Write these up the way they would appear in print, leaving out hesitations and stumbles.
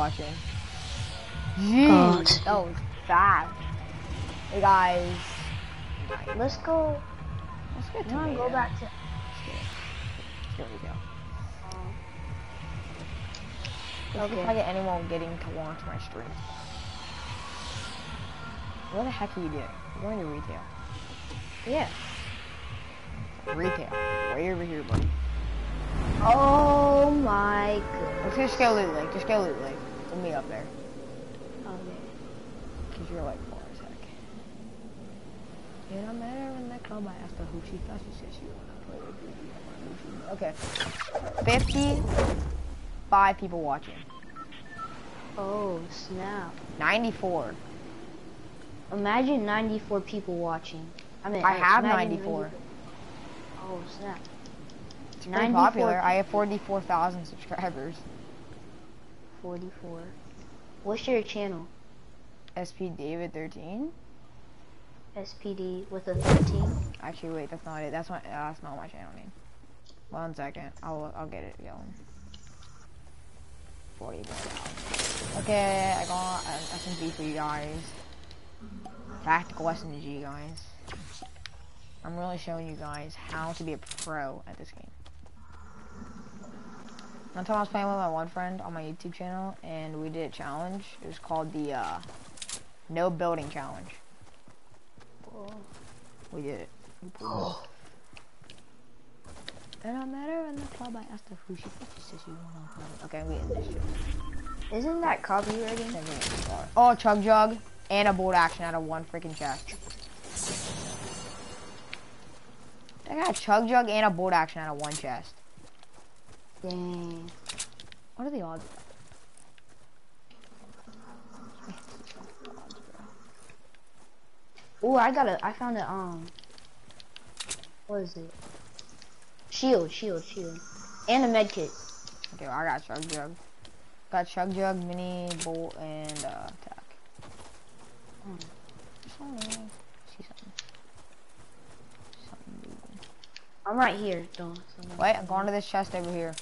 watching. God. Jeez, that was fast. Hey guys. Let's go. Let's get You wanna go back to? Let's get retail. Let's see Okay. if I get anyone getting to watch my stream. What the heck are you doing? You're going to retail. Yeah. Retail. Way over here, buddy. Oh my goodness. Let's just go Loot Lake. Just go Loot Lake. We'll meet up there. Okay. Because you're like far as heck. And I met her in that club. I asked her who she thought. She said she wanted to play with me. Okay. 55 people watching. Oh snap. 94. Imagine 94 people watching. I mean, I have imagine 94. Oh snap. It's pretty popular. I have 44,000 subscribers. 44. What's your channel? SP David 13. SPD with a 13. Actually, wait, that's not it. That's not my channel name. 1 second. I'll get it going. 44,000. Okay, I got an SMG for you guys. Tactical SMG, guys. I'm really showing you guys how to be a pro at this game. One time I was playing with my one friend on my YouTube channel, and we did a challenge. It was called the No Building Challenge. Oh. We did it. And I met her in the club. I asked her who she thought. She said she wanted to play. Okay, we in this shit. Isn't that copywriting? Oh, Chug Jug and a bolt action out of one freaking chest. I got a Chug Jug and a bolt action out of one chest. Dang. What are the odds? Oh, I found a, what is it? Shield. And a med kit. Okay, well, I got Chug Jug. Got Chug Jug, mini, bolt, and attack. See something. I'm right here. Don't. Wait, I'm going to this chest over here.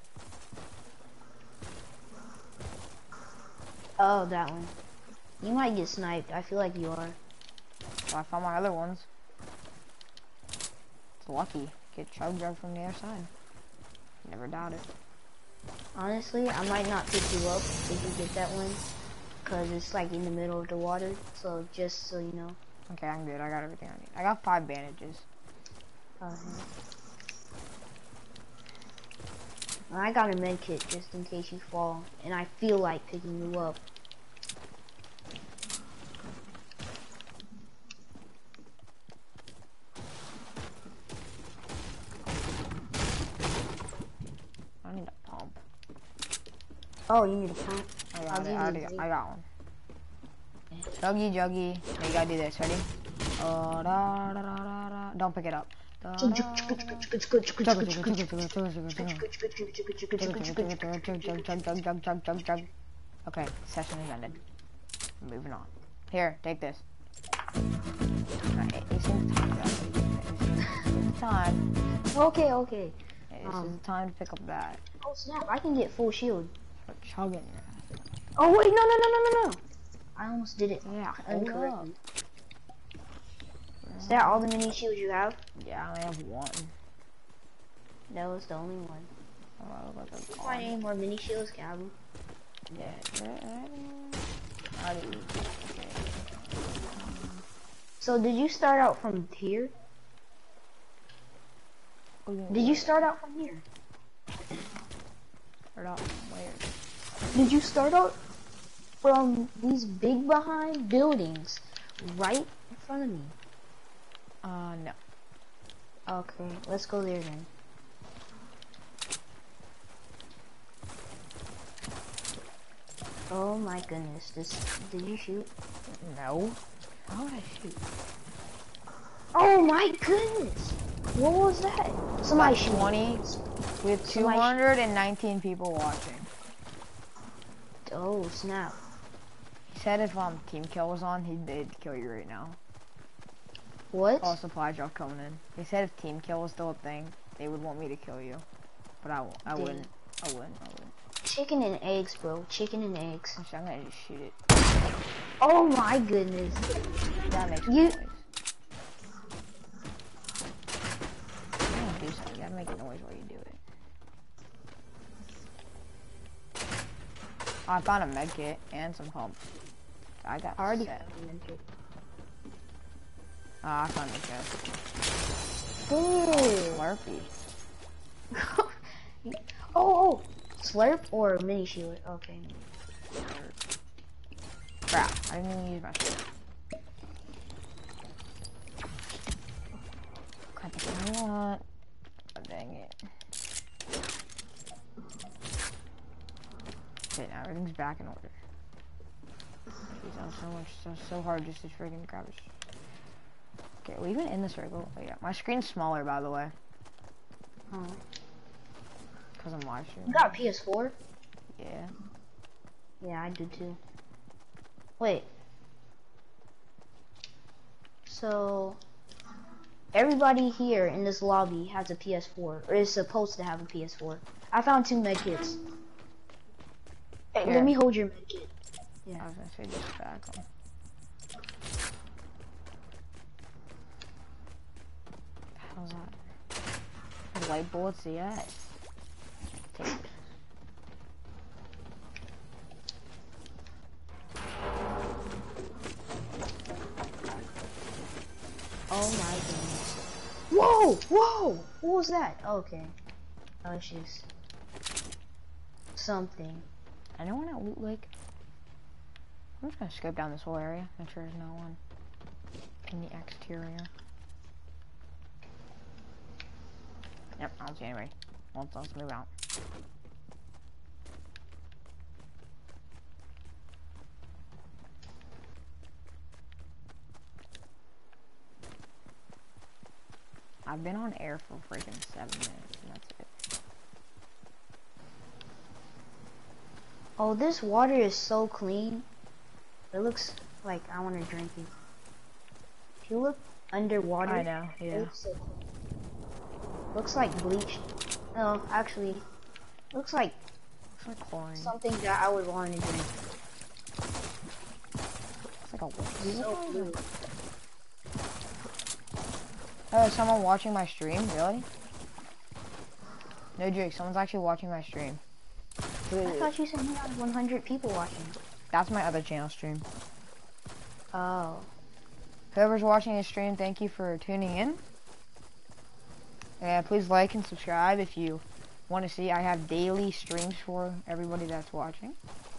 Oh, that one. You might get sniped. I feel like you are. Well, I found my other ones. It's lucky. Get Chug Jug from the other side. Never doubt it. Honestly, I might not pick you up if you get that one, cause it's like in the middle of the water. So just so you know. Okay, I'm good. I got everything I need. I got 5 bandages. I got a med kit just in case you fall, and I feel like picking you up. I need a pump. Oh, you need a pump? I got one. Juggy, Juggy. Now you gotta do this. Ready? Don't pick it up. Okay, session is ended. Moving on. Here, take this. It seems time. Okay. This is the time to pick up that. Oh snap! I can get full shield. Start chugging. Oh wait, no! I almost did it. Yeah, incorrectly. Is that all the mini shields you have? Yeah, I only have one. That was the only one. Oh, Did you find any more mini shields, Gabby? Yeah. So did you start out from here? Did you start out from here? Start out from where? Did you start out from these big behind buildings right in front of me? No. Okay, let's go there then. Oh my goodness, did you shoot? No. How would I shoot? Oh my goodness! What was that? Somebody shoot. 20 with 219 people watching. Oh snap. He said if team kill was on, they'd kill you right now. What? Oh, supply drop coming in. He said if team kill was still a thing, they would want me to kill you. But I wouldn't. chicken and eggs, bro. Chicken and eggs. Actually, I'm gonna just shoot it. Oh my goodness. That makes You- noise. You gotta do something. You gotta make a noise while you do it. Oh, I found a med kit and some pumps. I got already set. found them. Oh, I found the chest. Oh. Slurpee. Oh. Slurp or mini shield? Okay. Crap, I didn't even use my shield. Crap, that's what I want. Oh, dang it. Okay, now everything's back in order. Jeez, that was so hard just to freaking grab it. Okay, are we even in the circle? Oh yeah, my screen's smaller by the way. Oh. Cause I'm live streaming. You got a PS4? Yeah. Yeah, I do too. Wait. So, everybody here in this lobby has a PS4, or is supposed to have a PS4. I found 2 medkits. Hey, Here. let me hold your medkit. Yeah. I was gonna say just back them. How's that? White bullets, yes. Take it. Oh my goodness. Whoa! Whoa! What was that? Okay. That was just something. Anyone at Loot Lake? I'm just gonna scope down this whole area, make sure there's no one in the exterior. Yep, I don't see anybody. Well, let's move out. I've been on air for freaking 7 minutes, and that's it. Oh, this water is so clean. It looks like I want to drink it. If you look underwater, I know, it yeah. looks, looks like bleach. No, actually, looks like It's like chlorine. something that I would want to drink. It's like a So blue. Oh, is someone watching my stream? Really? No joke, someone's actually watching my stream. I thought you said you had 100 people watching. That's my other channel stream. Oh. Whoever's watching this stream, thank you for tuning in. And please like and subscribe if you want to see. I have daily streams for everybody that's watching.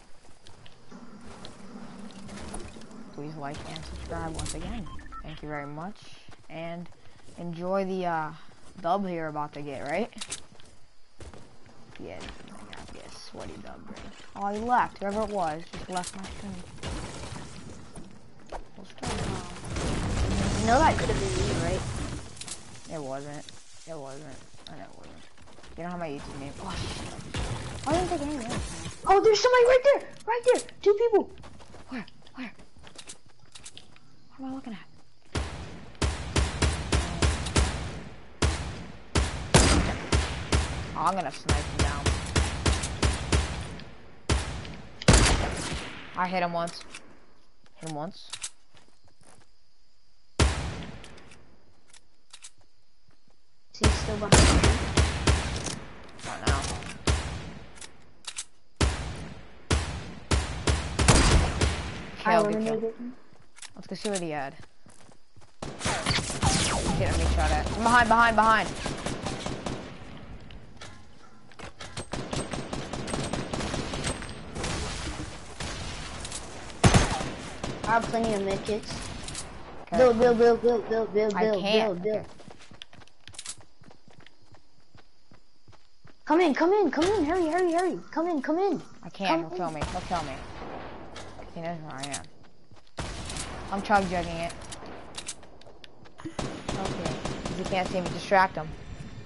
Please like and subscribe once again. Thank you very much. And enjoy the dub here about to get, right? Yeah, I gotta get a sweaty dub, right? Oh, he left. Whoever it was just left my stream. We'll start now. You know that could have been me, right? It wasn't. It wasn't. I know it wasn't. You know how my YouTube name? Oh shit! I didn't take any notes. Oh, there's somebody right there! Right there! 2 people! Where? Where? What am I looking at? Oh, I'm gonna snipe him down. I hit him once. Hit him once. Is he still behind you? Not now. I Kill, good kill. eliminated him. Let's go see what he had. Get him, shot at. Behind, behind, behind. I have plenty of medkits. Okay. Build. I can't. Build. Okay. Come in, hurry. Come in. I can't. He'll kill me. He'll kill me. He knows where I am. I'm chug jugging it. Okay. He can't see me. Distract him.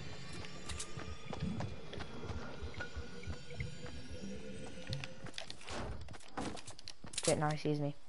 Shit, now he sees me.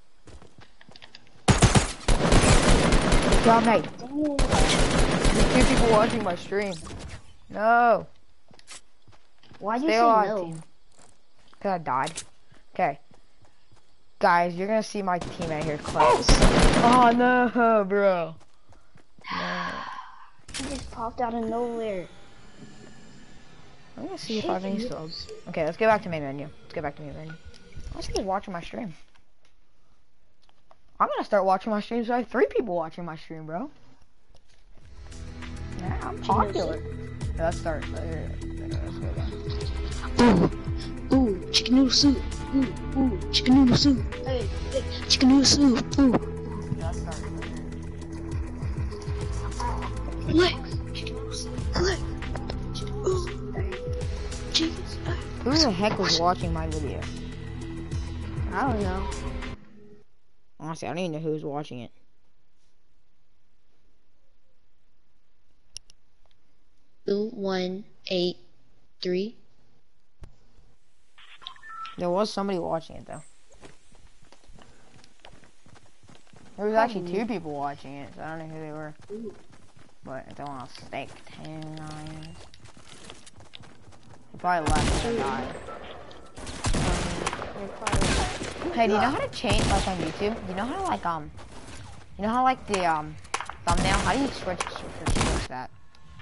Good job, mate. There's 2 people watching my stream. No. Why'd you Stay say alive, no? team. Cause I died. Okay. Guys, you're gonna see my teammate here, Clay. Oh no, bro. No. He just popped out of nowhere. I'm gonna see if I have any subs. Okay, let's get back to main menu. Let's get back to main menu. I see he's watching my stream. I'm gonna start watching my stream so I have 3 people watching my stream, bro. Yeah, I'm popular. Yeah, let's start. Let's go down. Ooh, chicken noodle soup. Ooh, chicken noodle soup. Hey, chicken noodle soup. Ooh. Yeah, let's start. Click. Chicken noodle soup. Click. Ooh. Chicken. Who the heck was watching my video? I don't know. Honestly, I don't even know who was watching it. Two, 1, 8, 3. There was somebody watching it though. There was actually 2 people watching it, so I don't know who they were. But I don't want to stake 10 9. They probably left and died. Hey, do you know how to change, like on YouTube? Do you know how to like you know how like the thumbnail? How do you switch that?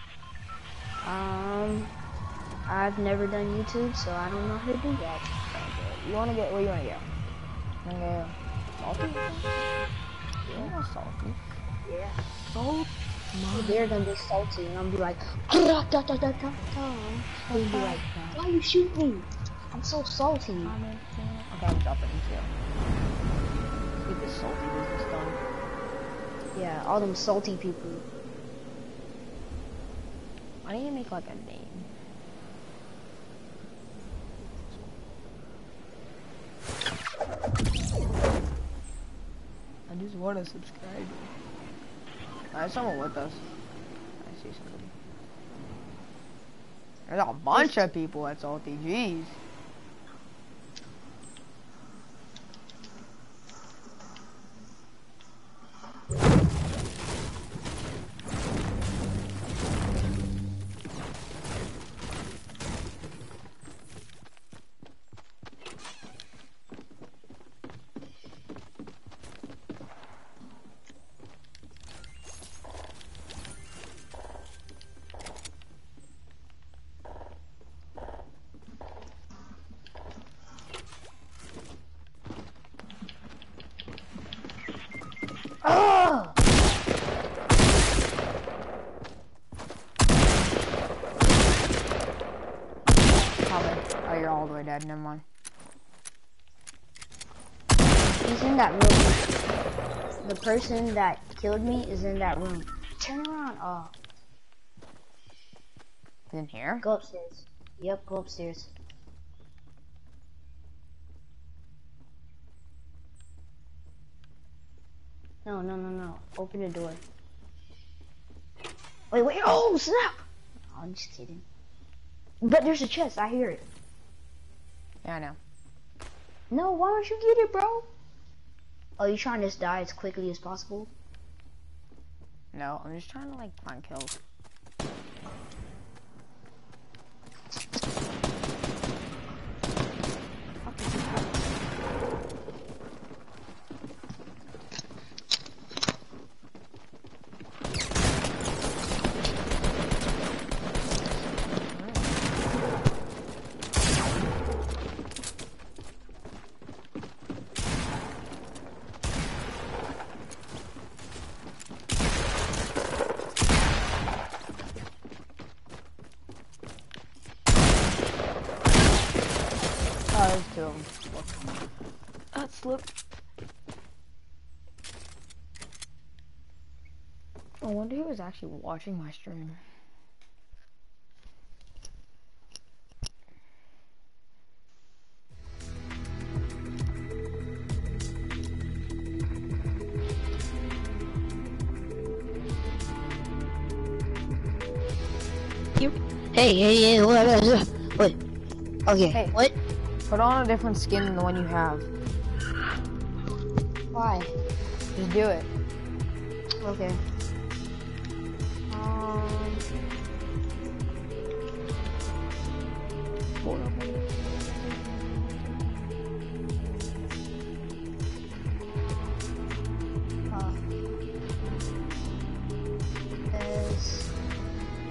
I've never done YouTube, so I don't know how to do that. You wanna get where you wanna go? You wanna go salty? Yeah, salty. Yeah. Salt. They're gonna be salty, and I'm gonna be like, they'll be like, why you shoot me? I'm so salty. Okay, I'm dropping too. Get this salty business done. Yeah, all them salty people. I need to make like a name. I just want to subscribe. There's someone with us. I see somebody. There's a bunch of people at Salty. Jeez. Oh! Oh, you're all the way dead. Never mind. He's in that room. The person that killed me is in that room. Turn around. Oh. In here? Go upstairs. Yep, go upstairs. No. Open the door. Wait. Oh, snap! Oh, I'm just kidding. But there's a chest. I hear it. Yeah, I know. No, why don't you get it, bro? Oh, you trying to just die as quickly as possible? No, I'm just trying to like find kills. Oh, there's 2 of them. That slipped. I wonder who was actually watching my stream. Hey, what? Okay, Hey. what? Put on a different skin than the one you have. Why? Just do it. Okay.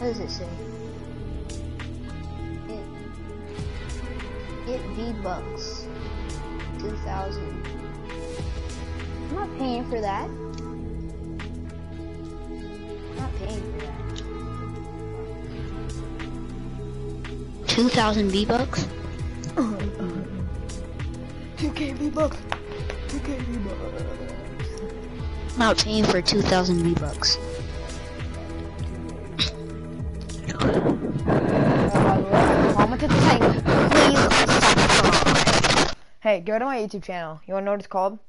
does it say? It V-Bucks. 2,000. I'm not paying for that. I'm not paying for that. 2,000 V-Bucks? 2K V-Bucks. 2K V-Bucks. I'm not paying for 2,000 V-Bucks. Please subscribe. Hey, go to my YouTube channel. You wanna know what it's called?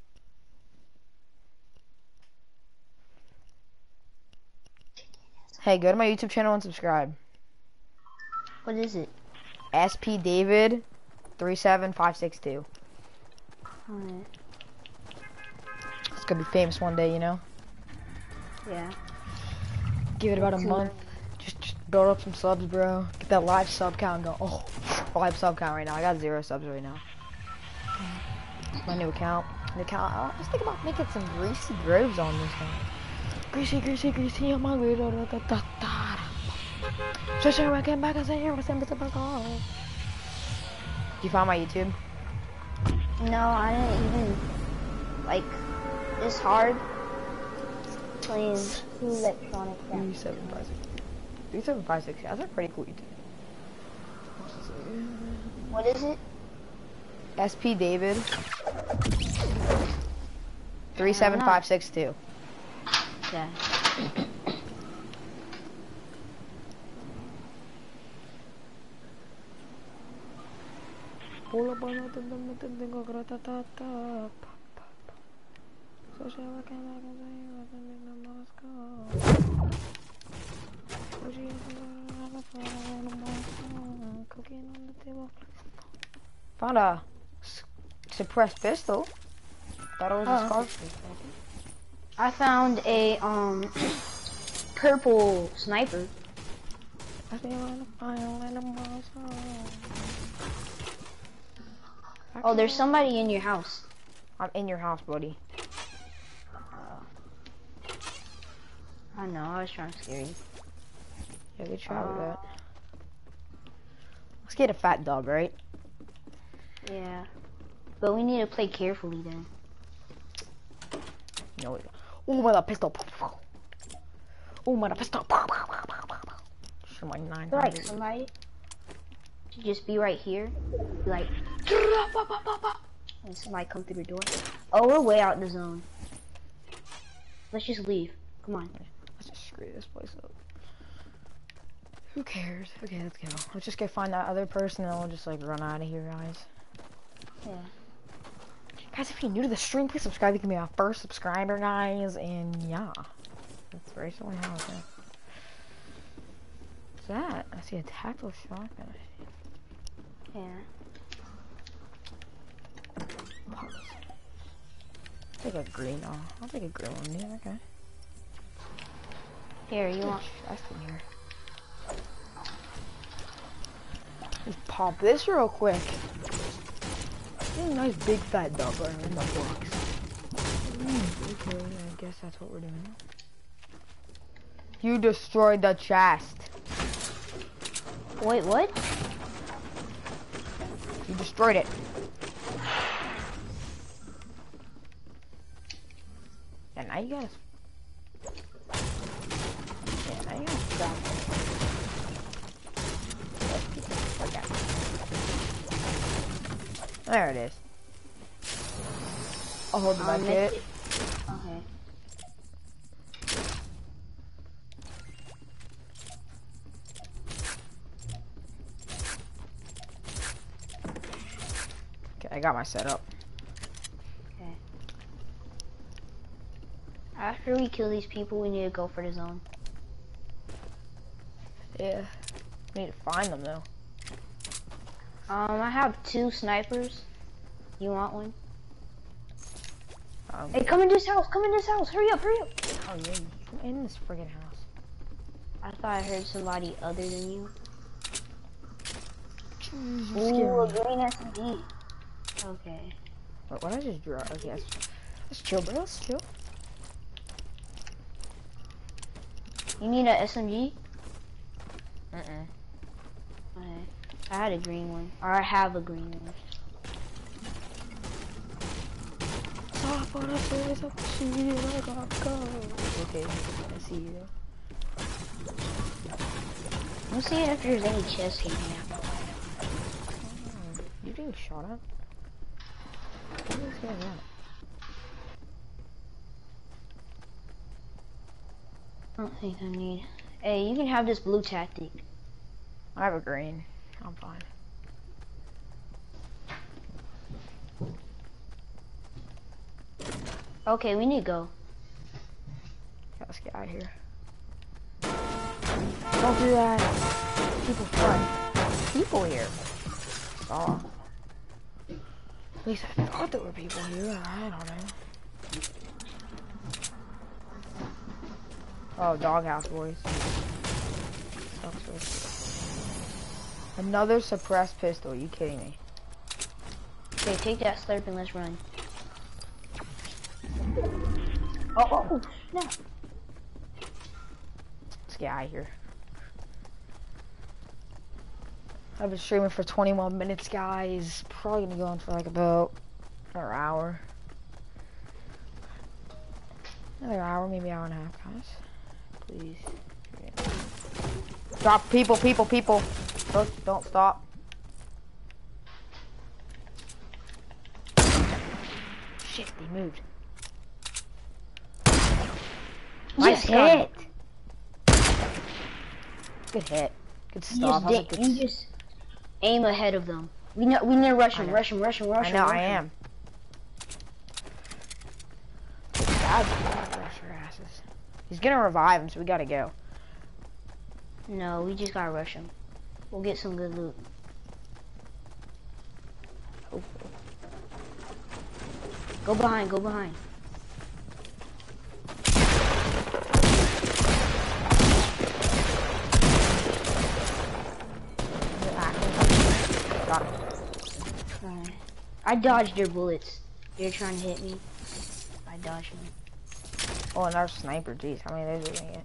Hey, go to my YouTube channel and subscribe. What is it? SP David 37562. Alright. It's gonna be famous one day, you know? Yeah. Give it about a month. Just build up some subs, bro. Get that live sub count going. Oh, live sub count right now. I got 0 subs right now. My new account. I was thinking about making some Greasy Groves on this one. Greasy, greasy, greasy, I'm hungry. So sure, I came back and say, did you find my YouTube? No, I didn't even, like, it's hard playing two electronic games. 3756, yeah, that's a pretty cool YouTube. What is it? SP David 37562. Yeah. Found a suppressed pistol. Thought it was a scarf. I found a purple sniper. Oh, there's somebody in your house. I'm in your house, buddy. I know, I was trying to scare you. Yeah, good try with that. Let's get a fat dub, right? Yeah. But we need to play carefully then. No. Oh my, that pistol. Oh my, that pistol. Shoot my 900. Like somebody should just be right here. Be like, and somebody come through the door. Oh, we're way out in the zone. Let's just leave. Come on. Let's just screw this place up. Who cares? Okay, let's go. Let's just go find that other person and we'll just like run out of here, guys. Yeah. Guys, if you're new to the stream, please subscribe. You can be our first subscriber, guys. And yeah, that's basically how it's going. What's that? I see a tactical shotgun. Yeah. I'll take a green. Oh, I'll take a green one. Yeah, okay. Here, you want? That's in here. Just pop this real quick. A nice big fat double in the box. Okay, I guess that's what we're doing. You destroyed the chest. Wait, what? You destroyed it. Yeah, now you gotta. Yeah, now you gotta stop it. There it is. I'll hold the back hit. Okay. Okay, I got my setup. Okay. After we kill these people, we need to go for the zone. Yeah. We need to find them though. I have 2 snipers. You want one? Um, Hey, come in this house! Come in this house! Hurry up! Hurry up! Oh, yeah, come in this friggin' house. I thought I heard somebody other than you. Jeez, Ooh, a green SMG. Okay. What did I just draw? Okay, let's chill, bro. Let's chill. You need a SMG? Okay. I had a green one. Or I have a green one. Okay, I see you. I'm seeing if there's any chests in here. You being shot at? What is going on? I don't think I need. Hey, you can have this blue tactic. I have a green. I'm fine. Okay, we need to go. Let's get out of here. Don't do that. People front. People here. Saw. At least I thought there were people here. I don't know. Oh, doghouse boys. Another suppressed pistol. Are you kidding me? Okay, take that slurp and let's run. Oh, no. Let's get out of here. I've been streaming for 21 minutes, guys. Probably gonna go on for like about another hour. Another hour, maybe hour and a half, guys. Please. Drop people. Don't stop. Shit, they moved. Nice hit. Good hit. Good stuff. You just aim ahead of them. We need to rush him. I know, I am. Rush your asses. He's gonna revive him, so we gotta go. No, we just gotta rush him. We'll get some good loot. Hopefully. Go behind. Got him. Alright. I dodged your bullets. You're trying to hit me. I dodged them. Oh, another sniper. Jeez, how many of those are we gonna get?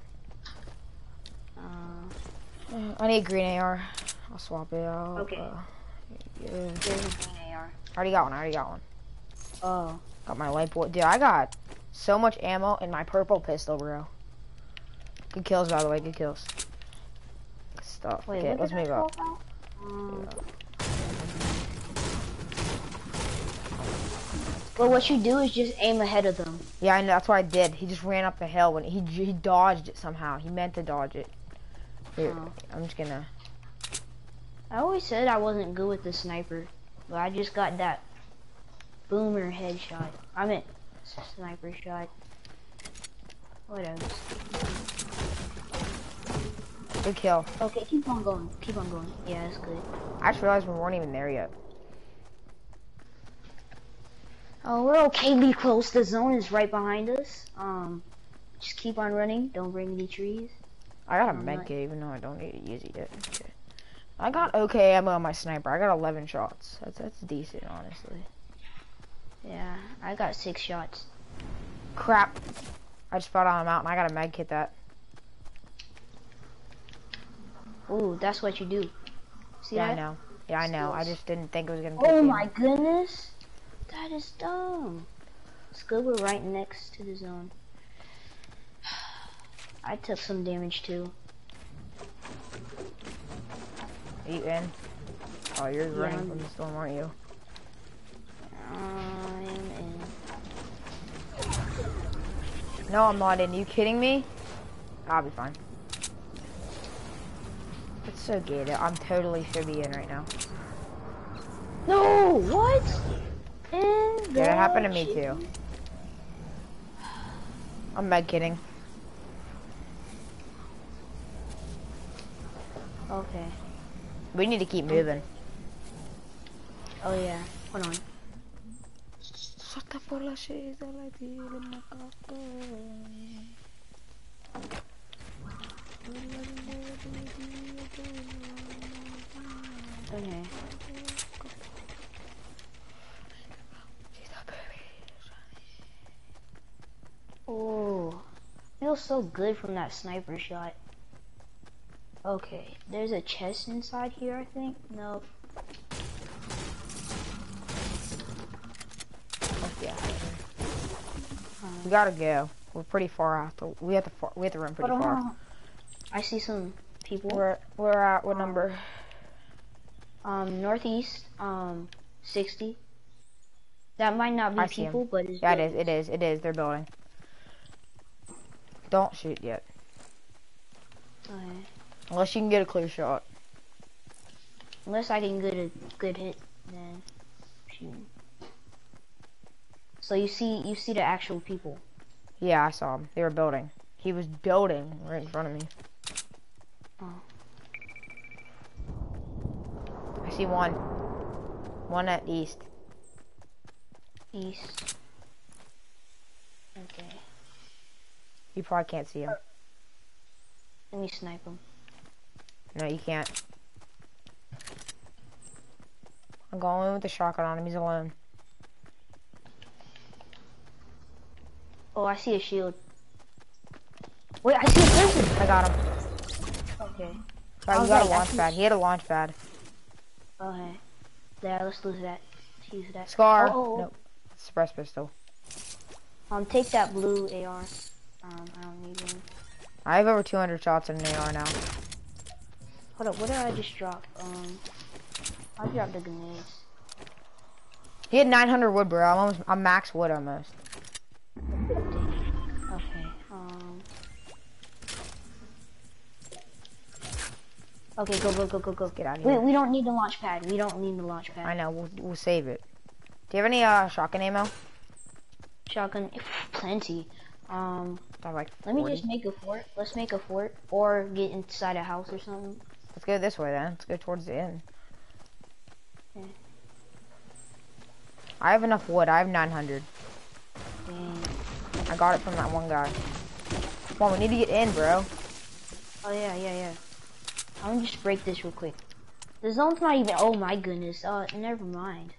I need a green AR. I'll swap it out. Okay. Yeah. There's a green AR. I already got one. Oh. Got my light bullet. Dude, I got so much ammo in my purple pistol, bro. Good kills, by the way. Good kills. Good stuff. Wait, okay, let's move up. Well, what you do is just aim ahead of them. Yeah, I know. That's what I did. He just ran up the hill when he dodged it somehow. He meant to dodge it. Here, I'm just gonna. I always said I wasn't good with the sniper, but I just got that boomer headshot. I meant sniper shot. What else? Good kill. Okay, keep on going. Yeah, that's good. I just realized we weren't even there yet. Oh, we're okayly close. The zone is right behind us. Just keep on running. Don't bring any trees. I got a med kit, even though I don't need to use it yet. Okay. I got okay ammo on my sniper. I got 11 shots. That's decent, honestly. Yeah, I got 6 shots. Crap. I just fell down a mountain. I got a med kit that. Ooh, that's what you do. See yeah, that? I know. Yeah, I know. I just didn't think it was gonna. Oh my goodness, that is dumb. Scuba right next to the zone. I took some damage too. Are you in? Oh, you're running from the storm, aren't you? I am in. No, I'm not in. Are you kidding me? I'll be fine. It's so good. I'm totally should be in right now. No, what? Yeah, that happened to me too. I'm med kidding. Okay. We need to keep moving. Oh yeah. Hold on. Okay. Oh, feels so good from that sniper shot. Okay, there's a chest inside here, I think. No. Yeah. We gotta go. We're pretty far out. We have to run pretty far. I see some people. We're at what number? Northeast. 60. That might not be people, but it's yeah, it is. They're building. Don't shoot yet. Okay. Unless you can get a clear shot. Unless I can get a good hit, then shoot. So you see the actual people. Yeah, I saw him. They were building. He was building right in front of me. Oh. I see one. One at east. East. Okay. You probably can't see him. Let me snipe him. No, you can't. I'm going in with the shotgun on him. He's alone. Oh, I see a shield. Wait, I see a person. I got him. Okay. Sorry, you got a launch pad. He had a launch pad. Okay. Yeah, let's lose that. Let's use that. Scar. Oh. Nope. Suppress pistol. Take that blue AR. I don't need one. I have over 200 shots in an AR now. Hold up, what did I just drop? I dropped the grenades. He had 900 wood, bro. I'm max wood almost. Okay. Okay, go. Get out of here. We don't need the launch pad. We don't need the launch pad. I know. We'll save it. Do you have any shotgun ammo? Shotgun, plenty. Like let me just make a fort. Let's make a fort, or get inside a house or something. Let's go this way then. Let's go towards the end. Okay. I have enough wood. I have 900. Dang. I got it from that one guy. Come on, we need to get in, bro. Oh yeah. I'm gonna just break this real quick. The zone's not even. Oh my goodness. Never mind.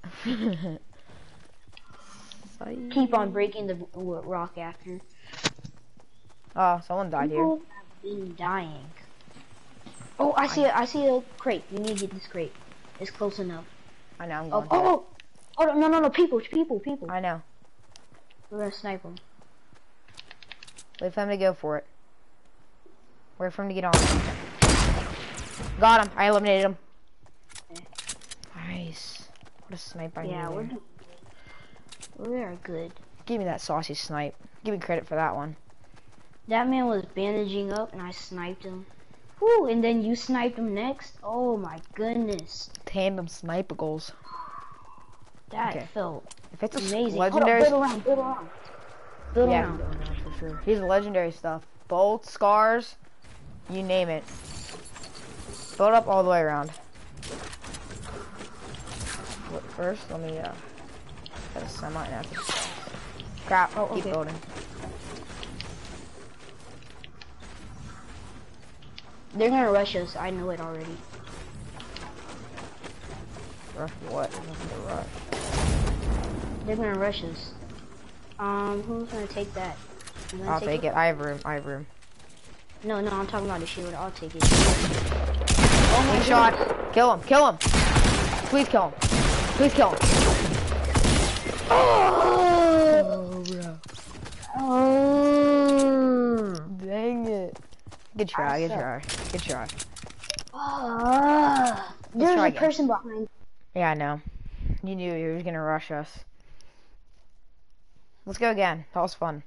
Keep on breaking the rock after. Oh, someone died People have been dying. Oh, I see a crate. We need to get this crate. It's close enough. I know. I'm going. Oh no! People. I know. We're gonna snipe them. Wait for him to go for it. Wait for him to get on. Got him. I eliminated him. Okay. Nice. What a snipe I Yeah, need. we are good. Give me that saucy snipe. Give me credit for that one. That man was bandaging up and I sniped him. Whew, and then you sniped him next? Oh my goodness. Tandem sniper goals. That felt if it's amazing. legendary. Build around. Build around for sure. He's legendary stuff. Bolts, scars, you name it. Build up all the way around. First, let me get a semi and crap. Oh, keep building. They're gonna rush us. I know it already. Rush what? Nothing to rush. They're gonna rush us. Who's gonna take that? I'll take it. I have room. No, I'm talking about the shield. I'll take it. Oh my shot. Kill him. Please kill him. Oh, bro. Oh, dang it. Good try. There's a person behind. Yeah, I know. You knew he was gonna rush us. Let's go again. That was fun.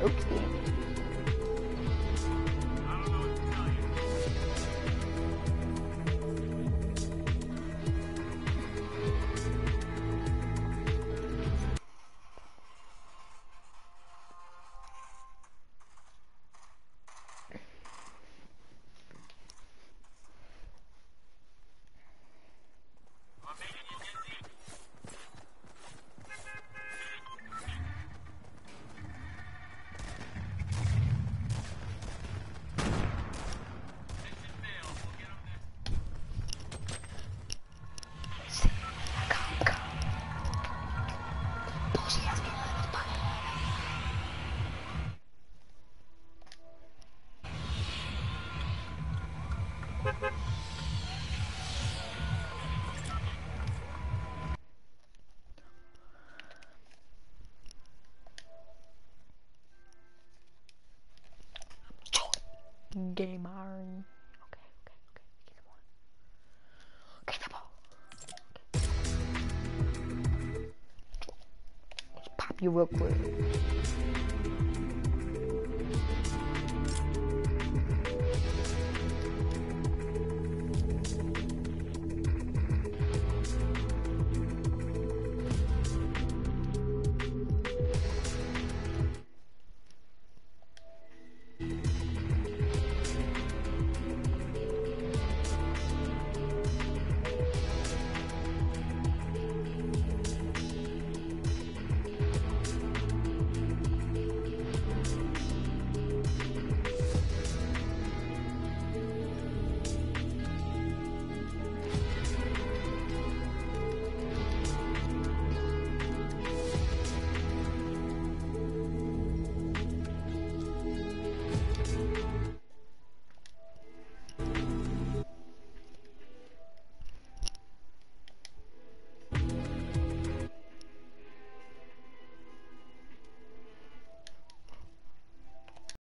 Okay. Game iron. Okay, get the ball. Okay. Let's pop you real quick.